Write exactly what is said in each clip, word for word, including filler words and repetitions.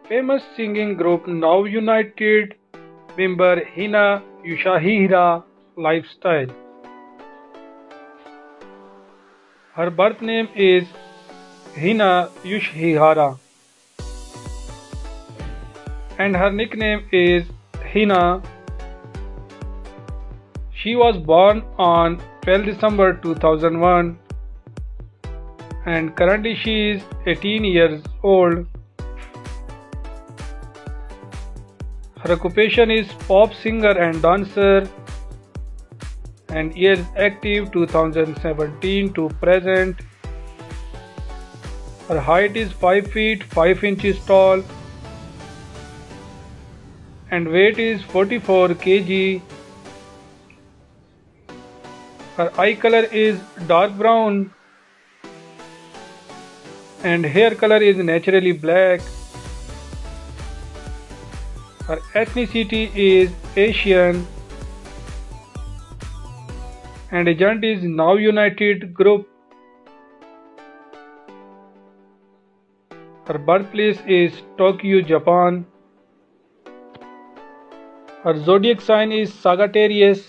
famous singing group Now United member Hina Yoshihira lifestyle. Her birth name is Hina Yoshihira and her nickname is Hina. She was born on twelfth December two thousand one and currently she is eighteen years old. Her occupation is pop singer and dancer and years active two thousand seventeen to present. Her height is five feet five inches tall and weight is forty-four kilograms. Her eye color is dark brown and hair color is naturally black. Her ethnicity is Asian and agent is Now United Group. Her birthplace is Tokyo, Japan. Her zodiac sign is Sagittarius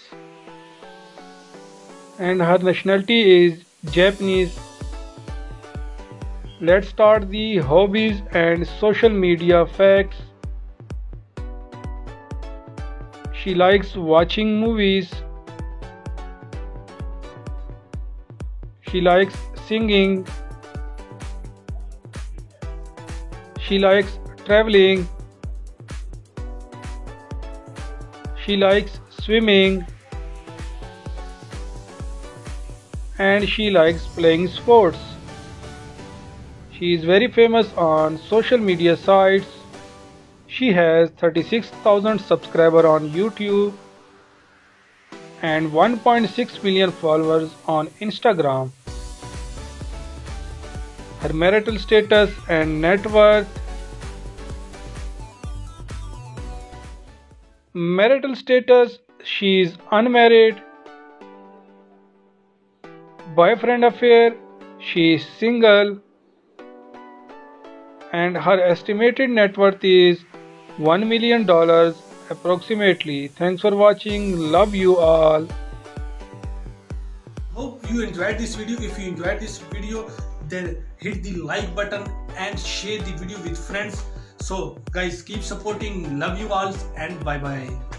and her nationality is Japanese. Let's start the hobbies and social media facts. She likes watching movies. She likes singing. She likes traveling. She likes swimming. And she likes playing sports. She is very famous on social media sites. She has thirty-six thousand subscribers on YouTube and one point six million followers on Instagram. Her marital status and net worth. Marital status, she is unmarried. Boyfriend affair, she is single. And her estimated net worth is one million dollars approximately. Thanks for watching. Love you all. Hope you enjoyed this video. If you enjoyed this video, then hit the like button and share the video with friends. So guys, keep supporting. Love you all and bye bye.